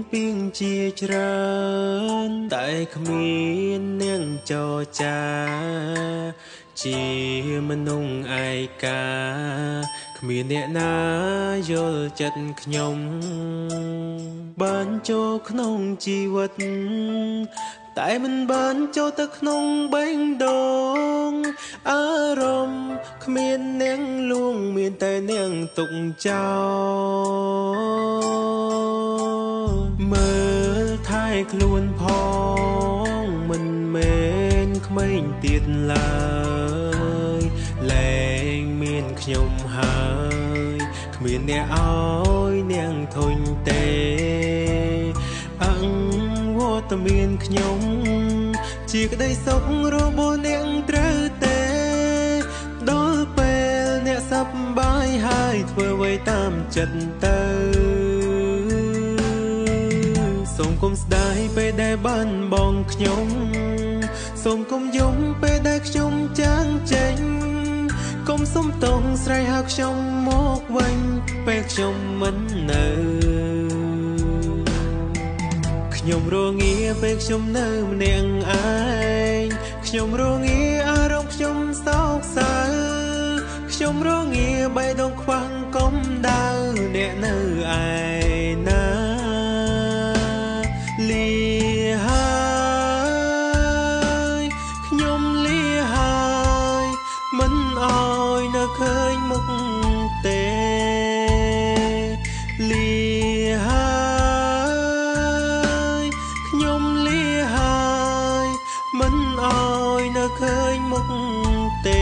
ពីងជាច្រើនតែគ្មាននាងចរចាជាមនុស្សឯកាគ្មានអ្នកណាយល់ចិត្តខ្ញុំបានចូលក្នុងជីវិតតែមិនបានចូលទៅក្នុងបេះដូងអារម្មណ៍គ្មាននាងលួងមានតែនាងទុកចោលមើលថែខ្លួនផងមិនមែនក្មេងទៀតឡើយលែងមានខ្ញុំហើយគ្មានអ្នកឲ្យនាងធុញទេអង្វរតែមានខ្ញុំជាក្តីសុខរបស់នាងត្រូវទេដល់ពេលអ្នកសប្បាយហើយធ្វើអ្វីតាមចិត្តទៅសូមកុំស្ដាយពេលដែលបានបងខ្ញុំសូមកុំយំពេលដែលខ្ញុំចាងចេញកុំសុំទងស្រ័យហៅខ្ញុំមកវិញពេលខ្ញុំមិននៅខ្ញុំរងាពេលខ្ញុំនៅម្នាក់ឯងខ្ញុំរងាអារម្មណ៍ខ្ញុំសោកសៅខ្ញុំរងាបេះដូងខ្វាំងកំដៅអ្នកនៅឯណាលាហើយខ្ញុំលាហើយមិនអោយនៅឃើញមុខទេលាហើយខ្ញុំលាហើយមិនអោយនៅឃើញមុខទេ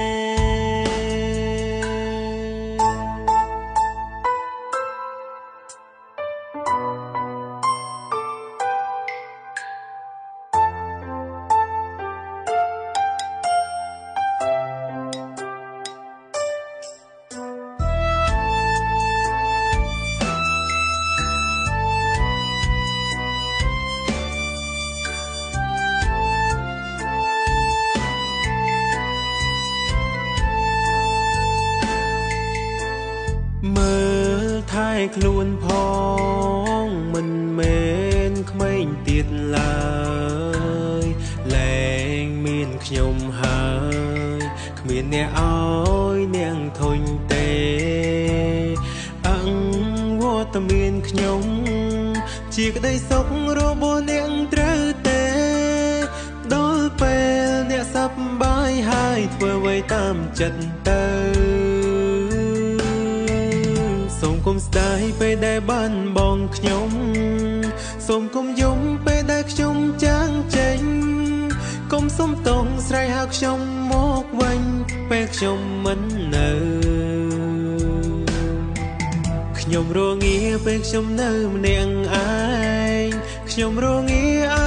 មើលថែខ្លួនផងមិនមែនក្មេងទៀតឡើយលែងមានខ្ញុំហើយគ្មានអ្នកឲ្យនាងធុញទេអង្វរតែមានខ្ញុំជាក្តីសុខរបស់នាងត្រូវទេដល់ពេលអ្នកសប្បាយហើយធ្វើអ្វីតាមចិត្តទៅសូមកុំស្ដាយពេលដែលបានបងខ្ញុំសូមកុំយំពេលដែលខ្ញុំចាងចេញកុំសុំទងស្រ័យហៅខ្ញុំមកវិញពេលខ្ញុំមិននៅខ្ញុំរងាពេលខ្ញុំនៅម្នាក់ឯងខ្ញុំរងាអា